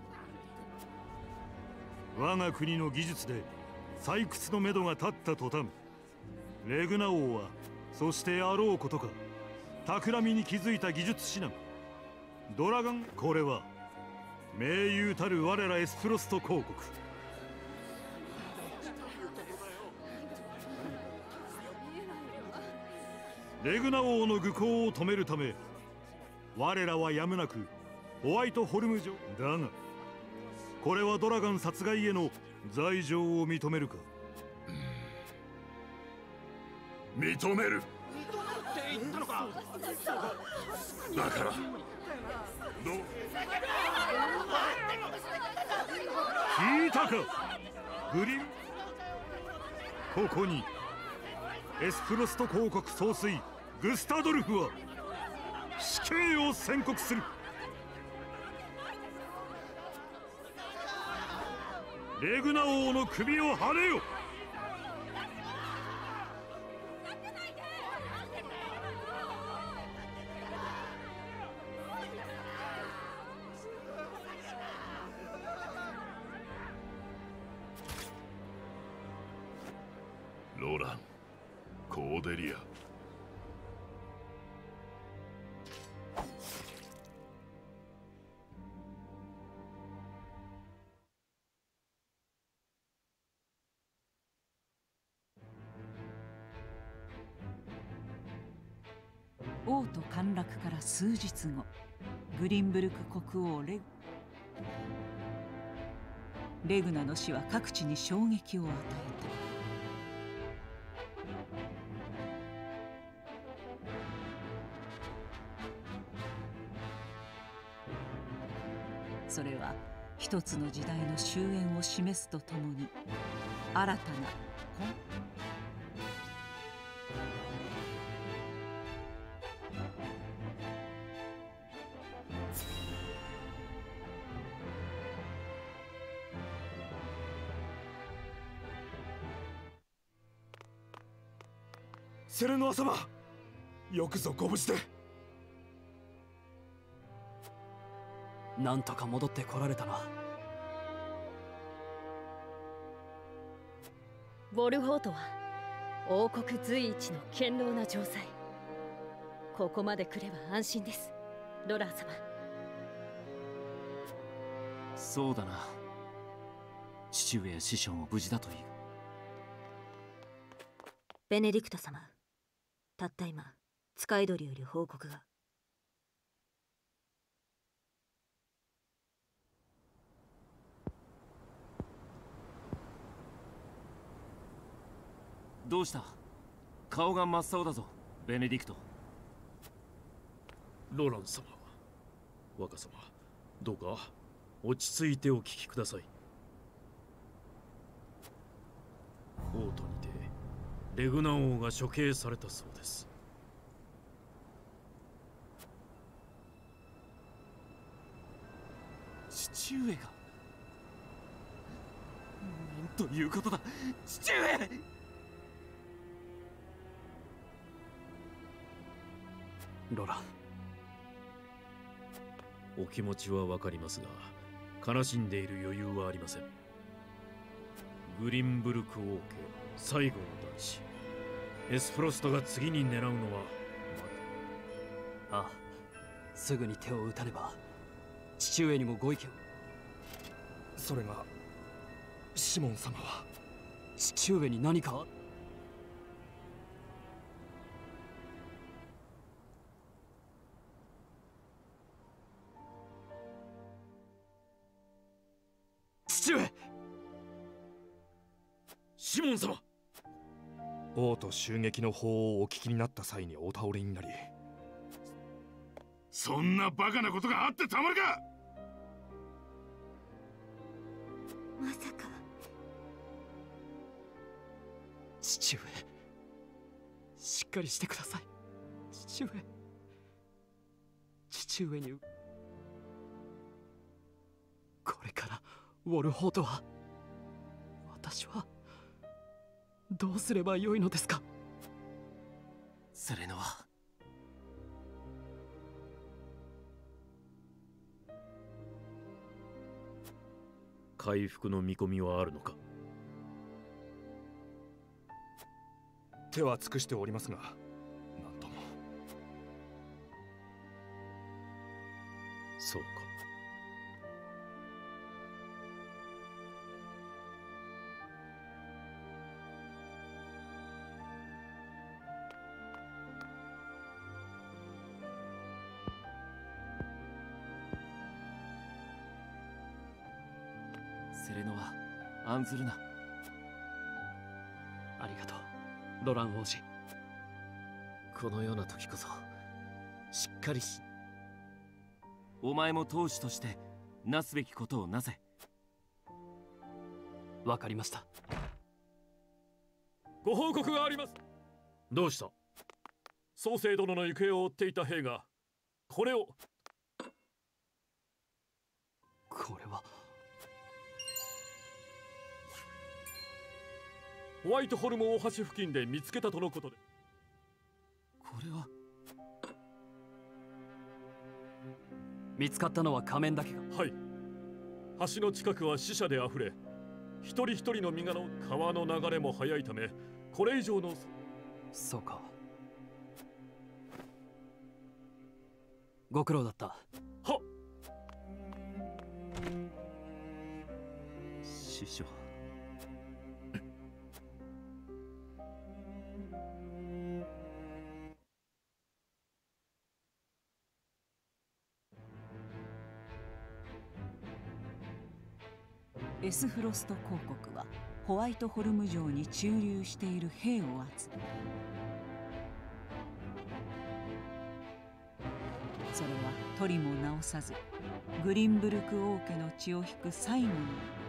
我が国の技術で採掘のめどが立った途端、レグナ王はそしてあろうことか企みに気づいた技術士なドラガン。これは盟友たる我らエスプロスト公国、レグナ王の愚行を止めるため、我らはやむなくホワイトホルム城だが、これはドラガン殺害への罪状を認めるか。 認める。 って言ったのか。 だから聞いたかグリン。ここにエスプロスト公国総帥グスタドルフは死刑を宣告する。レグナ王の首をはねよ。 ロラン、コーデリア。 王都陥落から数日後、グリンブルク国王レグナの死は各地に衝撃を与えた。それは一つの時代の終焉を示すとともに、新たなセレノア様、よくぞご無事で。 なんとか戻ってこられたな。 ボルホートは王国随一の堅牢な城塞。ここまで来れば安心です、ロラー様。 そうだな。父上や師匠も無事だといい。 ベネディクト様、たった今使い鳥より報告が。 どうした？顔が真っ青だぞ、ベネディクト。 ロラン様、若様、どうか落ち着いてお聞きください。王都にてレグナ王が処刑されたそうです。 父上が？なんということだ、父上！ ロラン、 お気持ちはわかりますが、悲しんでいる余裕はありません。グリンブルク王家最後の男子エスプロストが次に狙うのはああ、すぐに手を打たねば。父上にもご意見を。 それがシモン様は父上に何か？父上！ シモン様！王都襲撃の報をお聞きになった際にお倒れになり。 そんなバカなことがあってたまるか！ まさか。 父上、しっかりしてください。父上、父上にこれからウォルホートは、私はどうすればよいのですか？ セレノは回復の見込みはあるのか？ 手は尽くしておりますが、なんとも。 そうか。 セレノは案ずるな。 ありがとう、ロラン王子。 このような時こそしっかりし、お前も当主としてなすべきことをなせ。 わかりました。 ご報告があります。 どうした？ 宗聖殿の行方を追っていた兵がこれを。 これはホワイトホルム大橋付近で見つけたとのことで。 これは見つかったのは仮面だけが。 はい。橋の近くは死者であふれ、一人一人の身柄を、川の流れも速いためこれ以上の。 そうか。ご苦労だった。 はっ。 師匠。 エスフロスト公国はホワイトホルム城に駐留している兵を集め、それは取りも直さずグリンブルク王家の血を引く最後の